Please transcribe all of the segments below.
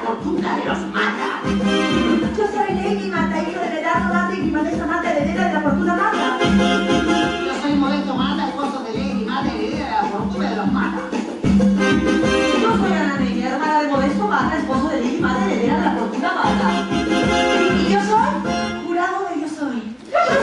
fortuna de los Mata. Yo soy Lady Mata, hijo de Medardo Mata y primadesa Mata, heredera de la fortuna Mata. Yo soy Modesto Mata, esposo de Lady Mata, heredera de la fortuna de los Mata. Yo soy Ana Negra, hermana de Modesto Mata, esposo de Lady Mata, heredera de la fortuna Mata. Y yo soy jurado de Yo Soy.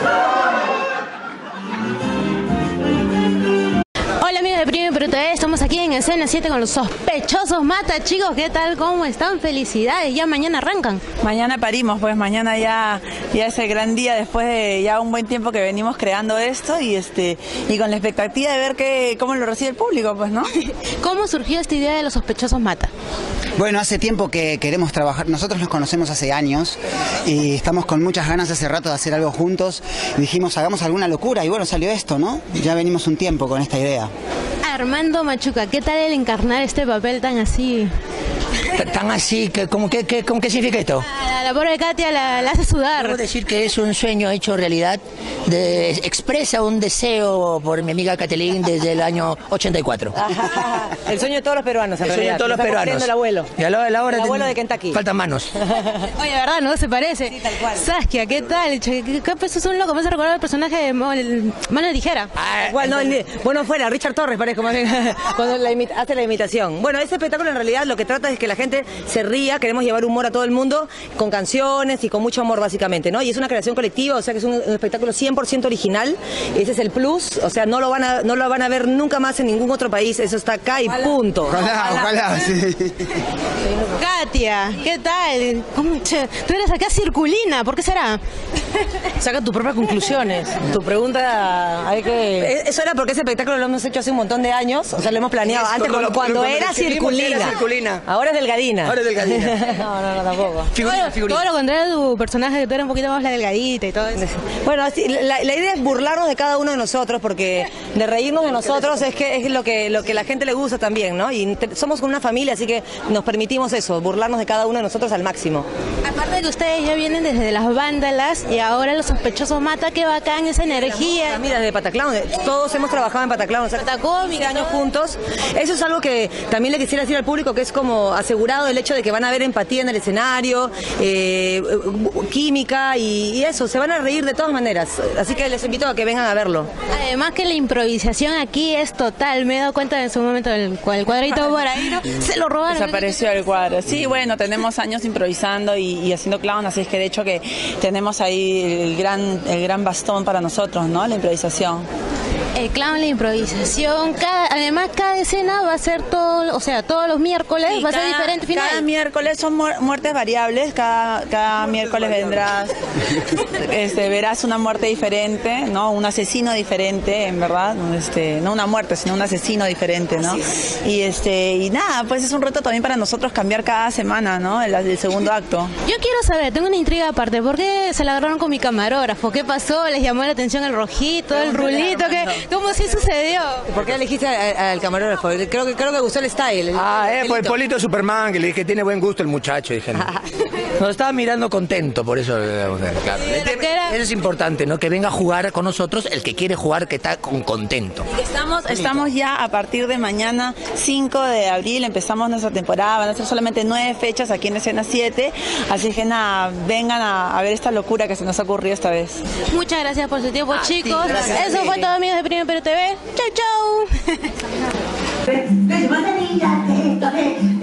Hola amigos de Premium Perú TV, estamos aquí en Escena 7 con los sospechosos Mata. Chicos, ¿qué tal? ¿Cómo están? Felicidades, ya mañana arrancan. Mañana parimos, pues mañana ya es el gran día después de ya un buen tiempo que venimos creando esto y con la expectativa de ver cómo lo recibe el público, pues, ¿no? ¿Cómo surgió esta idea de los sospechosos Mata? Bueno, hace tiempo que queremos trabajar, nosotros nos conocemos hace años y estamos con muchas ganas hace rato de hacer algo juntos y dijimos hagamos alguna locura y bueno, salió esto, ¿no? Ya venimos un tiempo con esta idea. Armando Machuca, ¿qué tal el encarnar este papel tan así? Tan así, ¿con qué significa esto? La pobre Katia la hace sudar. Debo decir que es un sueño hecho realidad, expresa un deseo por mi amiga Catelín desde el año 84. El sueño de todos los peruanos, en el sueño de todos los peruanos. El abuelo. Y a la hora el abuelo de Kentucky. Faltan manos. Oye, ¿verdad? ¿No? Se parece. Sí, tal cual. Saskia, ¿qué tal? ¿Qué es un loco? Me hace recordar el personaje de Mano de Tijera. Igual, no, bueno, fuera, Richard Torres parezco más bien, cuando hace la imitación. Bueno, ese espectáculo en realidad lo que trata es que la gente se ría, queremos llevar humor a todo el mundo, con canciones y con mucho amor básicamente, ¿no? Y es una creación colectiva, o sea que es un espectáculo 100% original, ese es el plus, o sea, no lo van a ver nunca más en ningún otro país, eso está acá y punto. Ojalá, sí. Katia, ¿qué tal? Tú eres acá circulina, ¿por qué será? Saca tus propias conclusiones. Tu pregunta hay que... Eso era porque ese espectáculo lo hemos hecho hace un montón de años, o sea, lo hemos planeado antes cuando era circulina. Ahora es delgadina. No, tampoco. Figurina. Todo lo contrario de tu personaje, que tú eras un poquito más la delgadita y todo eso. Bueno, la idea es burlarnos de cada uno de nosotros, porque de reírnos de nosotros es lo que la gente le gusta también, ¿no? Y somos una familia, así que nos permitimos eso, burlarnos de cada uno de nosotros al máximo. Aparte de que ustedes ya vienen desde las vándalas y ahora los sospechosos Mata, qué bacán esa energía. Mira, de Pataclown, todos hemos trabajado en Pataclown, o sea, Patacómica, años juntos. Eso es algo que también le quisiera decir al público, que es como asegurado el hecho de que van a haber empatía en el escenario, química y eso, se van a reír de todas maneras, así que les invito a que vengan a verlo. Además que la improvisación aquí es total, me he dado cuenta en su momento el cuadrito por ahí, ¿no? Se lo robaron. Desapareció el cuadro. Sí, bueno, tenemos años improvisando y haciendo clown, así es que de hecho que tenemos ahí el gran bastón para nosotros, ¿no? La improvisación. El clown, la improvisación, además cada escena va a ser todos los miércoles, sí, va a ser diferente final. Cada miércoles son muertes variables, cada miércoles vendrás, verás una muerte diferente, ¿no? Un asesino diferente, en verdad, no una muerte, sino un asesino diferente, ¿no? Y nada, pues es un reto también para nosotros cambiar cada semana, ¿no? El segundo acto. Yo quiero saber, tengo una intriga aparte, ¿por qué se la agarraron con mi camarógrafo? ¿Qué pasó? ¿Les llamó la atención el rojito, el rulito? ¿Cómo sí sucedió? ¿Por qué elegiste al camarógrafo? Creo que gustó el style. Por el Polito de Superman, que le dije que tiene buen gusto el muchacho. Dije, nos estaba mirando contento, por eso. Claro. Eso es importante, ¿no? Que venga a jugar con nosotros el que quiere jugar, que está contento. Estamos ya a partir de mañana, 5 de abril, empezamos nuestra temporada. Van a ser solamente 9 fechas aquí en Escena 7. Así que nada, vengan a ver esta locura que se nos ha ocurrido esta vez. Muchas gracias por su tiempo, chicos. Sí, eso fue todo, amigos de Premium Perú TV. Chau, chau.